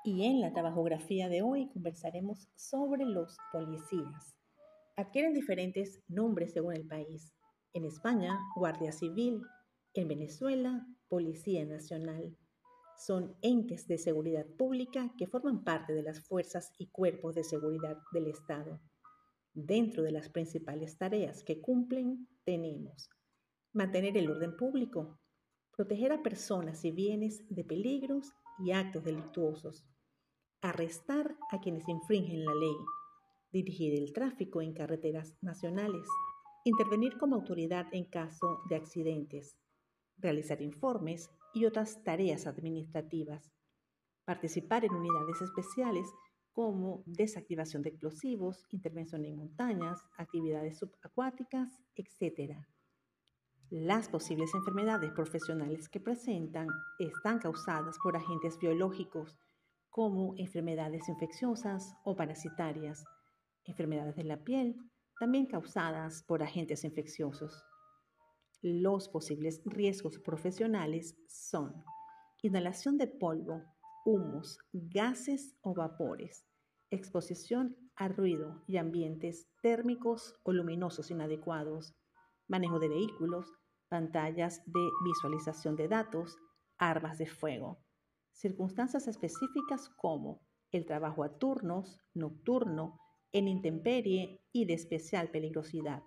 Y en la trabajografía de hoy conversaremos sobre los policías. Adquieren diferentes nombres según el país. En España, Guardia Civil; en Venezuela, Policía Nacional. Son entes de seguridad pública que forman parte de las fuerzas y cuerpos de seguridad del Estado. Dentro de las principales tareas que cumplen tenemos: mantener el orden público, proteger a personas y bienes de peligros y actos delictuosos, arrestar a quienes infringen la ley, dirigir el tráfico en carreteras nacionales, intervenir como autoridad en caso de accidentes, realizar informes y otras tareas administrativas, participar en unidades especiales como desactivación de explosivos, intervención en montañas, actividades subacuáticas, etc. Las posibles enfermedades profesionales que presentan están causadas por agentes biológicos como enfermedades infecciosas o parasitarias, enfermedades de la piel, también causadas por agentes infecciosos. Los posibles riesgos profesionales son inhalación de polvo, humos, gases o vapores, exposición a ruido y ambientes térmicos o luminosos inadecuados, manejo de vehículos, pantallas de visualización de datos, armas de fuego. Circunstancias específicas como el trabajo a turnos, nocturno, en intemperie y de especial peligrosidad.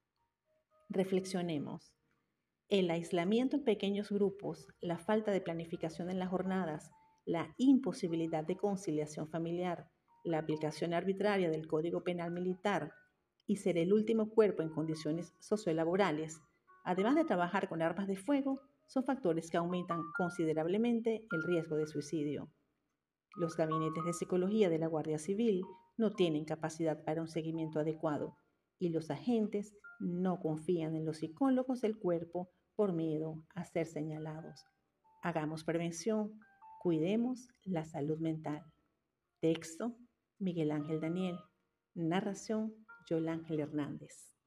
Reflexionemos. El aislamiento en pequeños grupos, la falta de planificación en las jornadas, la imposibilidad de conciliación familiar, la aplicación arbitraria del Código Penal Militar y ser el último cuerpo en condiciones sociolaborales, además de trabajar con armas de fuego, son factores que aumentan considerablemente el riesgo de suicidio. Los gabinetes de psicología de la Guardia Civil no tienen capacidad para un seguimiento adecuado y los agentes no confían en los psicólogos del cuerpo por miedo a ser señalados. Hagamos prevención, cuidemos la salud mental. Texto: Miguel Ángel Daniel. Narración: Yol Ángel Hernández.